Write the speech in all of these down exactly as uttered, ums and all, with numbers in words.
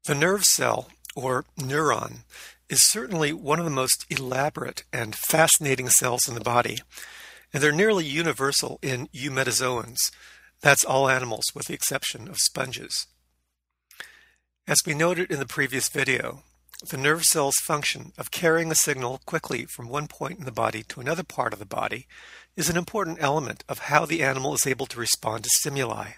The nerve cell, or neuron, is certainly one of the most elaborate and fascinating cells in the body, and they're nearly universal in eumetazoans. That's all animals with the exception of sponges. As we noted in the previous video, the nerve cell's function of carrying a signal quickly from one point in the body to another part of the body is an important element of how the animal is able to respond to stimuli.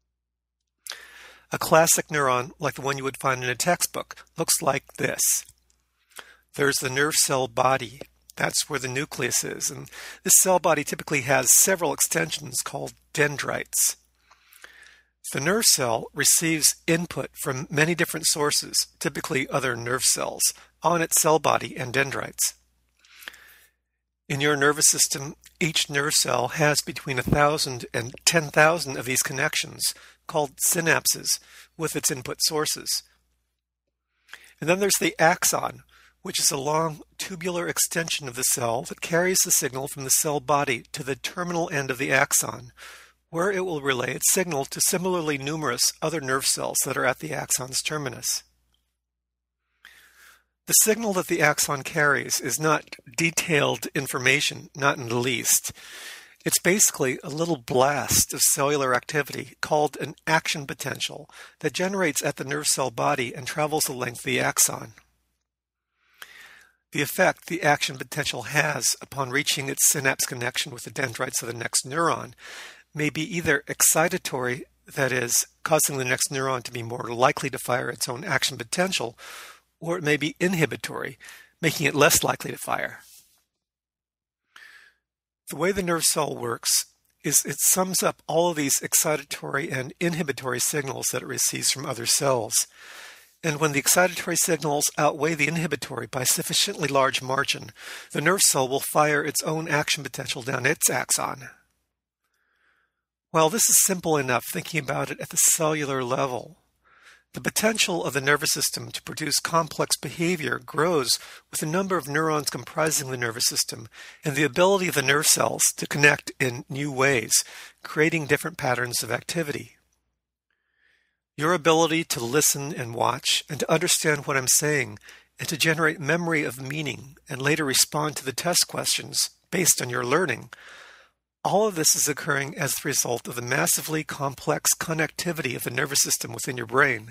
A classic neuron, like the one you would find in a textbook, looks like this. There's the nerve cell body. That's where the nucleus is, and this cell body typically has several extensions called dendrites. The nerve cell receives input from many different sources, typically other nerve cells, on its cell body and dendrites. In your nervous system, each nerve cell has between one thousand and ten thousand of these connections, called synapses, with its input sources. And then there's the axon, which is a long tubular extension of the cell that carries the signal from the cell body to the terminal end of the axon, where it will relay its signal to similarly numerous other nerve cells that are at the axon's terminus. The signal that the axon carries is not detailed information, not in the least. It's basically a little blast of cellular activity called an action potential that generates at the nerve cell body and travels the length of the axon. The effect the action potential has upon reaching its synapse connection with the dendrites of the next neuron may be either excitatory, that is, causing the next neuron to be more likely to fire its own action potential, or it may be inhibitory, making it less likely to fire. The way the nerve cell works is it sums up all of these excitatory and inhibitory signals that it receives from other cells. And when the excitatory signals outweigh the inhibitory by a sufficiently large margin, the nerve cell will fire its own action potential down its axon. While this is simple enough thinking about it at the cellular level, the potential of the nervous system to produce complex behavior grows with the number of neurons comprising the nervous system and the ability of the nerve cells to connect in new ways, creating different patterns of activity. Your ability to listen and watch and to understand what I'm saying and to generate memory of meaning and later respond to the test questions based on your learning, all of this is occurring as the result of the massively complex connectivity of the nervous system within your brain.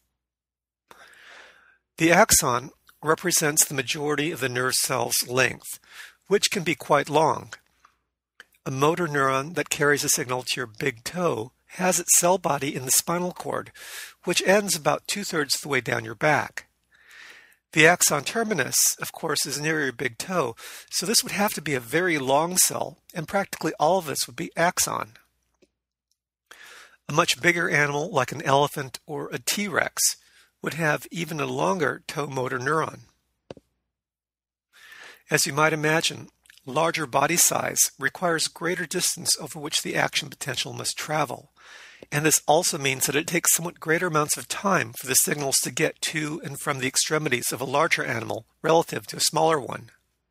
The axon represents the majority of the nerve cell's length, which can be quite long. A motor neuron that carries a signal to your big toe has its cell body in the spinal cord, which ends about two-thirds of the way down your back. The axon terminus, of course, is near your big toe, so this would have to be a very long cell, and practically all of this would be axon. A much bigger animal, like an elephant or a T-Rex, would have even a longer toe motor neuron. As you might imagine, larger body size requires greater distance over which the action potential must travel, and this also means that it takes somewhat greater amounts of time for the signals to get to and from the extremities of a larger animal relative to a smaller one.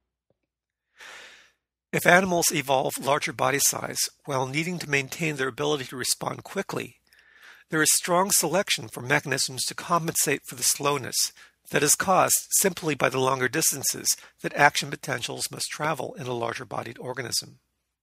If animals evolve larger body size while needing to maintain their ability to respond quickly, there is strong selection for mechanisms to compensate for the slowness that is caused simply by the longer distances that action potentials must travel in a larger bodied organism.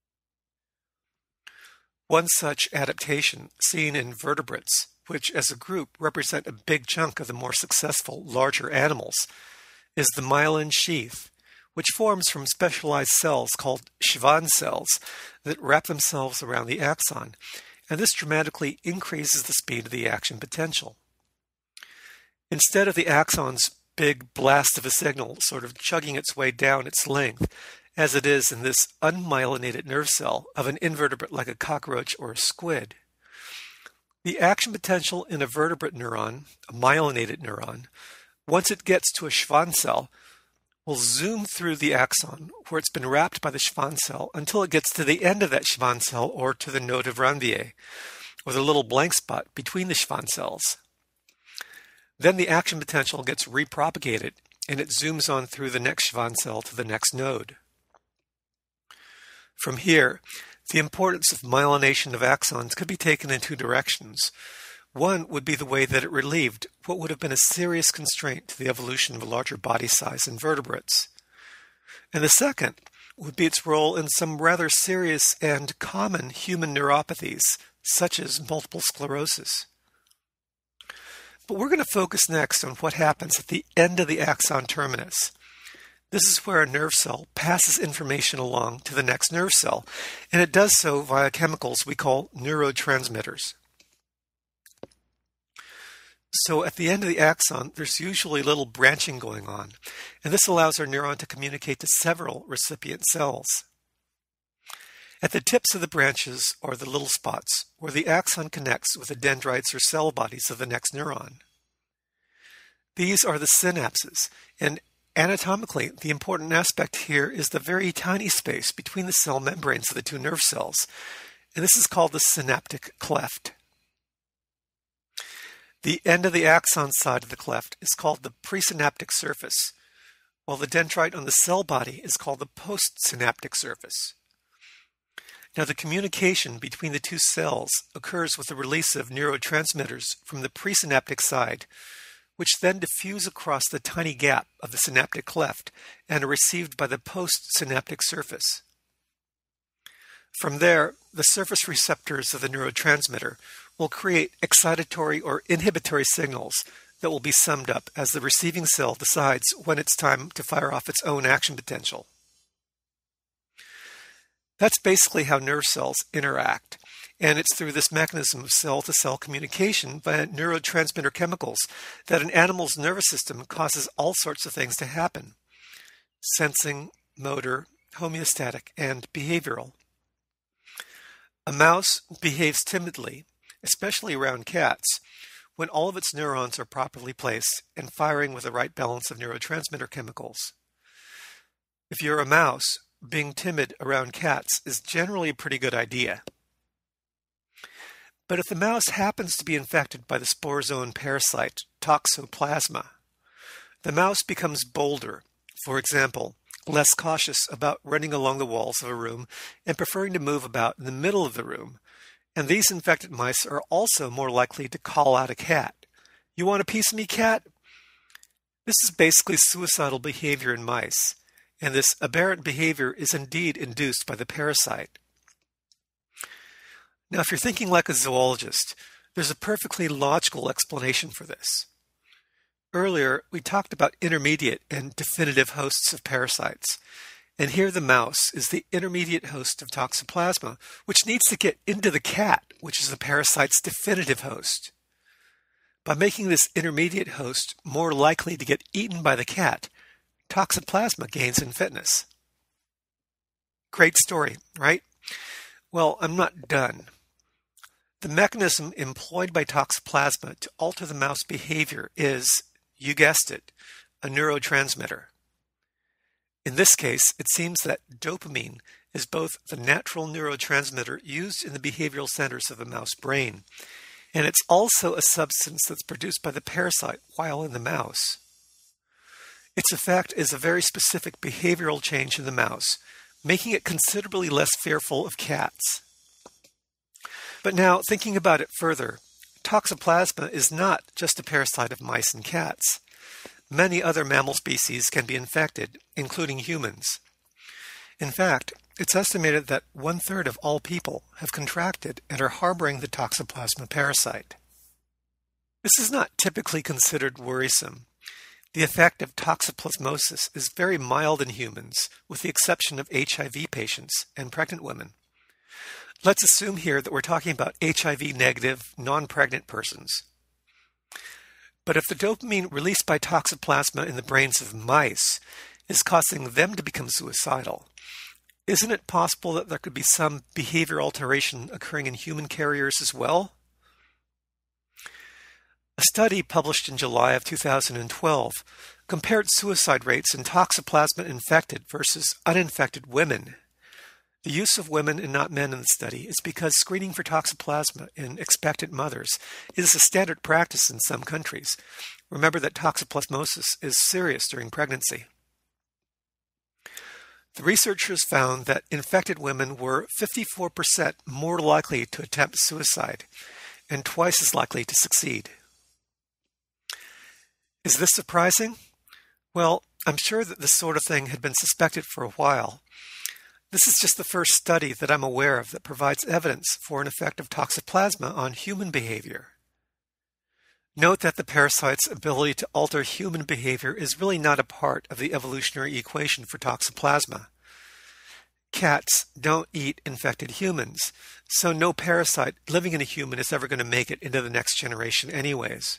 One such adaptation seen in vertebrates, which as a group represent a big chunk of the more successful larger animals, is the myelin sheath, which forms from specialized cells called Schwann cells that wrap themselves around the axon, and this dramatically increases the speed of the action potential. Instead of the axon's big blast of a signal sort of chugging its way down its length, as it is in this unmyelinated nerve cell of an invertebrate like a cockroach or a squid, the action potential in a vertebrate neuron, a myelinated neuron, once it gets to a Schwann cell, will zoom through the axon where it's been wrapped by the Schwann cell until it gets to the end of that Schwann cell or to the node of Ranvier, or the little blank spot between the Schwann cells. Then the action potential gets repropagated and it zooms on through the next Schwann cell to the next node. From here, the importance of myelination of axons could be taken in two directions. One would be the way that it relieved what would have been a serious constraint to the evolution of a larger body size in vertebrates. And the second would be its role in some rather serious and common human neuropathies, such as multiple sclerosis. But we're going to focus next on what happens at the end of the axon terminus. This is where a nerve cell passes information along to the next nerve cell, and it does so via chemicals we call neurotransmitters. So at the end of the axon, there's usually a little branching going on, and this allows our neuron to communicate to several recipient cells. At the tips of the branches are the little spots where the axon connects with the dendrites or cell bodies of the next neuron. These are the synapses, and anatomically, the important aspect here is the very tiny space between the cell membranes of the two nerve cells, and this is called the synaptic cleft. The end of the axon side of the cleft is called the presynaptic surface, while the dendrite on the cell body is called the postsynaptic surface. Now, the communication between the two cells occurs with the release of neurotransmitters from the presynaptic side, which then diffuse across the tiny gap of the synaptic cleft and are received by the postsynaptic surface. From there, the surface receptors of the neurotransmitter will create excitatory or inhibitory signals that will be summed up as the receiving cell decides when it's time to fire off its own action potential. That's basically how nerve cells interact, and it's through this mechanism of cell-to-cell communication via neurotransmitter chemicals that an animal's nervous system causes all sorts of things to happen: sensing, motor, homeostatic, and behavioral. A mouse behaves timidly, especially around cats, when all of its neurons are properly placed and firing with the right balance of neurotransmitter chemicals. If you're a mouse, being timid around cats is generally a pretty good idea. But if the mouse happens to be infected by the sporozoan parasite Toxoplasma, the mouse becomes bolder, for example, less cautious about running along the walls of a room and preferring to move about in the middle of the room. And these infected mice are also more likely to call out a cat. "You want a piece of me, cat?" This is basically suicidal behavior in mice, and this aberrant behavior is indeed induced by the parasite. Now, if you're thinking like a zoologist, there's a perfectly logical explanation for this. Earlier, we talked about intermediate and definitive hosts of parasites, and here the mouse is the intermediate host of Toxoplasma, which needs to get into the cat, which is the parasite's definitive host. By making this intermediate host more likely to get eaten by the cat, Toxoplasma gains in fitness. Great story, right? Well, I'm not done. The mechanism employed by Toxoplasma to alter the mouse behavior is, you guessed it, a neurotransmitter. In this case, it seems that dopamine is both the natural neurotransmitter used in the behavioral centers of the mouse brain, and it's also a substance that's produced by the parasite while in the mouse. Its effect is a very specific behavioral change in the mouse, making it considerably less fearful of cats. But now, thinking about it further, Toxoplasma is not just a parasite of mice and cats. Many other mammal species can be infected, including humans. In fact, it's estimated that one-third of all people have contracted and are harboring the Toxoplasma parasite. This is not typically considered worrisome. The effect of toxoplasmosis is very mild in humans, with the exception of H I V patients and pregnant women. Let's assume here that we're talking about H I V-negative, non-pregnant persons. But if the dopamine released by Toxoplasma in the brains of mice is causing them to become suicidal, isn't it possible that there could be some behavior alteration occurring in human carriers as well? A study published in July of two thousand twelve compared suicide rates in Toxoplasma-infected versus uninfected women. The use of women and not men in the study is because screening for Toxoplasma in expectant mothers is a standard practice in some countries. Remember that toxoplasmosis is serious during pregnancy. The researchers found that infected women were fifty-four percent more likely to attempt suicide and twice as likely to succeed. Is this surprising? Well, I'm sure that this sort of thing had been suspected for a while. This is just the first study that I'm aware of that provides evidence for an effect of toxoplasma on human behavior. Note that the parasite's ability to alter human behavior is really not a part of the evolutionary equation for toxoplasma. Cats don't eat infected humans, so no parasite living in a human is ever going to make it into the next generation anyways.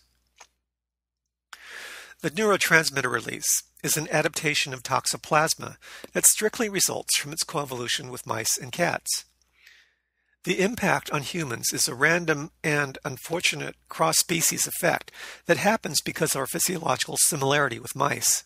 The neurotransmitter release is an adaptation of toxoplasma that strictly results from its coevolution with mice and cats. The impact on humans is a random and unfortunate cross-species effect that happens because of our physiological similarity with mice.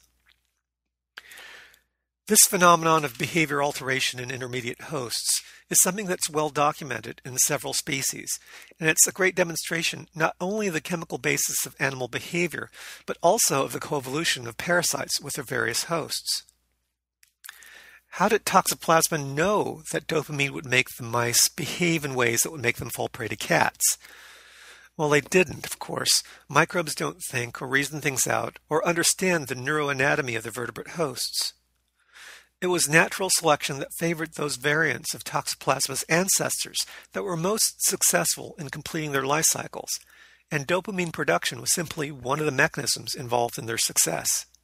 This phenomenon of behavior alteration in intermediate hosts is something that's well documented in several species, and it's a great demonstration not only of the chemical basis of animal behavior, but also of the coevolution of parasites with their various hosts. How did toxoplasma know that dopamine would make the mice behave in ways that would make them fall prey to cats? Well, they didn't, of course. Microbes don't think or reason things out or understand the neuroanatomy of the vertebrate hosts. It was natural selection that favored those variants of toxoplasma's ancestors that were most successful in completing their life cycles, and dopamine production was simply one of the mechanisms involved in their success.